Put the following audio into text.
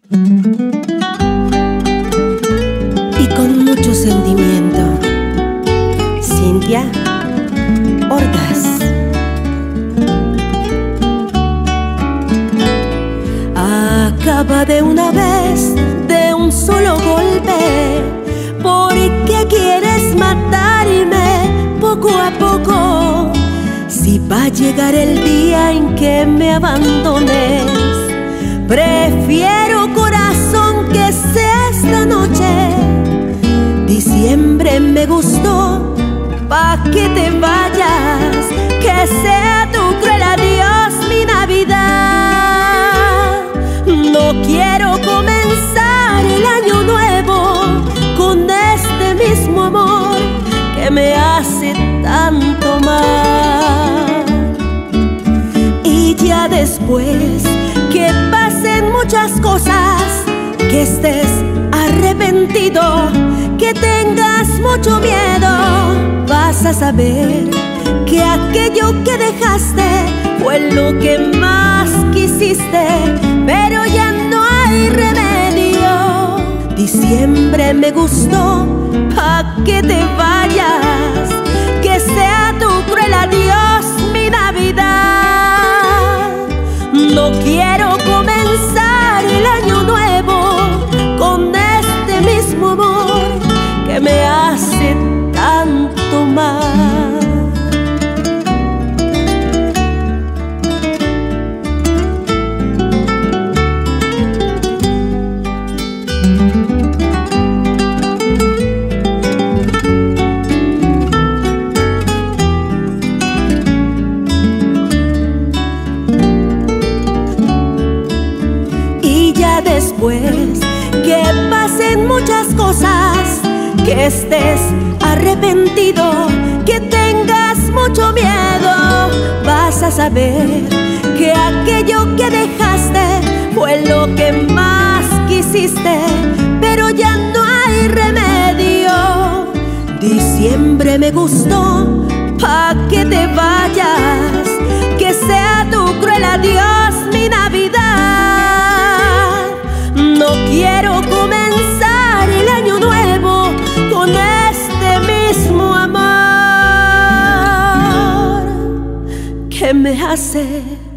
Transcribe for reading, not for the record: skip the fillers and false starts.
Y con mucho sentimiento, Cintia Ordaz. Acaba de una vez, de un solo golpe. ¿Por qué quieres matarme poco a poco? Si va a llegar el día en que me abandones, prefiero, corazón, que sea esta noche. Diciembre me gustó, pa' que te vayas, que sea tu cruel adiós mi Navidad. No quiero comenzar el año nuevo con este mismo amor que me hace tanto mal. Y ya después que pasen muchas cosas, que estés arrepentido, que tengas mucho miedo, vas a saber que aquello que dejaste fue lo que más quisiste, pero ya no hay remedio. Diciembre me gustó, pa' que te vayas, que sea tu cruel adiós mi Navidad. No quiero comenzar el año nuevo con este mismo amor que me hace tanto mal. Después que pasen muchas cosas, que estés arrepentido, que tengas mucho miedo, vas a saber que aquello que dejaste fue lo que más quisiste, pero ya no hay remedio. Diciembre me gustó, pa' que te vayas, que sea tu cruel adiós mi Navidad. No quiero comenzar el año nuevo con este mismo amor que me hace